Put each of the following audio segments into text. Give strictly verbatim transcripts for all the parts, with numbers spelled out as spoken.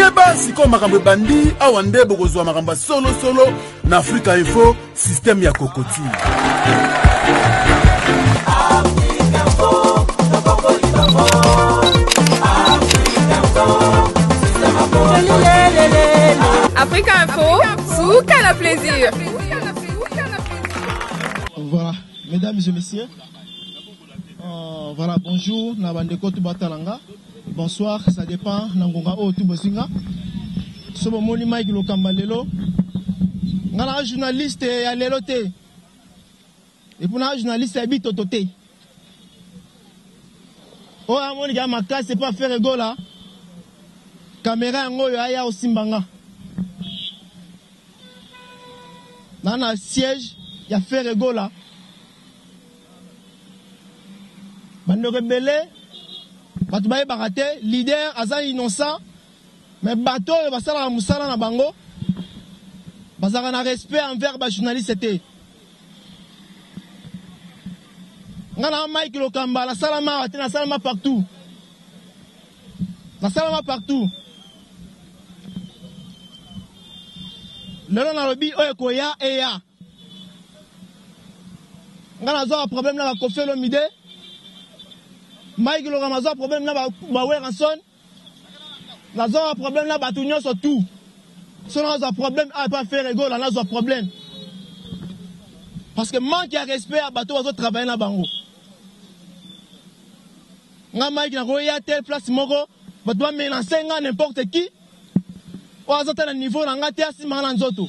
Keba siko makambo bandi awande bokozwa makambo solo solo na Africa Info système ya kokoti. Africa Info, souka la plaisir. Voilà, mesdames et messieurs. Euh, voilà, bonjour, Nabandeko Tubatalanga. Bonsoir, ça dépend. Nangonga o Tubosinga. Sobo moni Mike Lokambalelo. Ngana journaliste ya lelote. Et pour un journaliste ya bitotote. Oh, amoni ga makas c'est pas faire ego là. Caméra ngoyo aya au Simbanga. Nana siège ya faire ego là. Bande rebelle. Batu baye barate, leader aza innocent, mais bateau basala musala na bango, basala na respect envers ba journaliste té. Ngana Mike Lokamba la salama na salama partout. La salama partout. Lelo na lobi oyo koya eya. Ngana zo problème na ba kofelo mide. Mike le Ramazan problème là ba Weranson la zone problème là ba tunyo surtout son a problème a pas faire ego là na zo problème parce que manque de respect à bateau aux autres travailler na bango nga Mike na roya telle place moko ba doit menacer nga n'importe qui ou azota na niveau na nga te asima na nzoto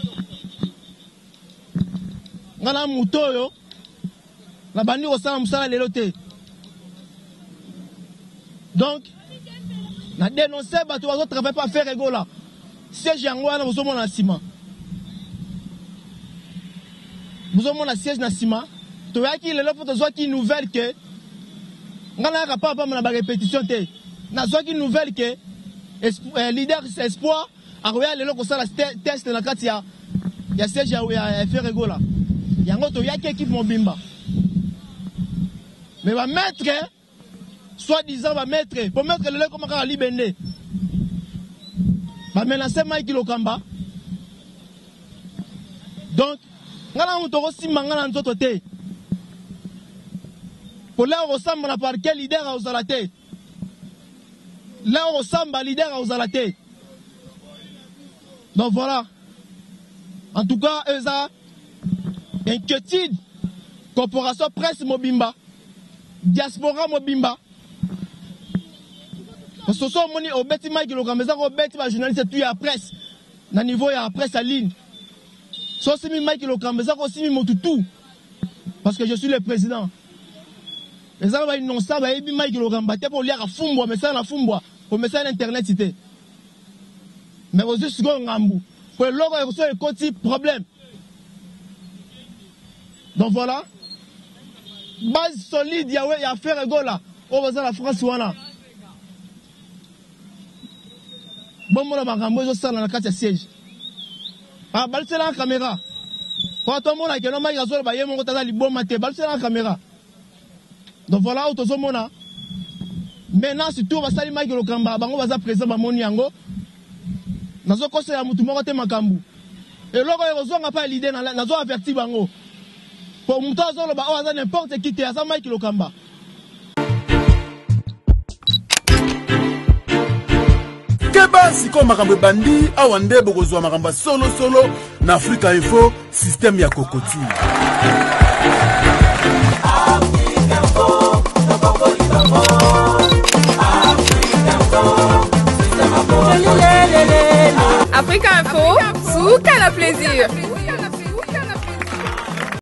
nga na muto yo na bandi ko sala musala lelo te. Donc, na dénoncer bateau aux autres travail pas faire ego là. Siège yango na vous mon ciment. Vous mon siège na ciment. To yaki le lopo to qui nouvelle que ngana ka pas pas na répétition te. Na zo qui nouvelle que leader espoir a roya le loko sala test na kati ya ya siège ya faire ego là. Yango to yaki équipe mobimba. Mais va mettre soi-disant va mettre, pour mettre le lait comme un libéné. Va menacer Mike Lokamba. Donc, nous avons aussi mangana dans notre tête. Pour là, on ressemble à par quel leader à la tête. Là, on ressemble à leader à la tête. Donc voilà. En tout cas, eux ont inquiétude. Corporation Presse Mobimba. Diaspora Mobimba. Parce que ce sont moni au bêti Mike Lokamba, au bêti ma journaliste tu à presse, na niveau ya presse à ligne. So si mi Mike Lokamba, aussi mi motutu, parce que je suis le président. Les gens va non ça va ebi Mike Lokamba, te pour lire à fumbo, mais ça na fumbo, pour mettre ça internet cité. Mais vous juste go ngambu, pour le logo et reçoit un côté problème. Donc voilà, base solide ya ouais ya faire ego là, on va dans la France wana. Bon, mon makambo zo sala na kati ya siège. Ah, balsela la caméra. Kwa to mona ke no mai gazo ba yemo ko tala liboma te balsela la caméra. Donc voilà auto zo mona. Maintenant surtout ba sali Mike Lokamba bango baza présent ba moni yango. Nazo ko se ya mutu moko te makambu. Et loko yo zo nga pa l'idée na nazo averti bango. Pour mutu zo lo ba o aza n'importe qui te asa Mike Lokamba. Keba siko makambo bandi awande bokozwa makambo solo solo na Africa Info système ya kokoti. Africa Info, souka la plaisir.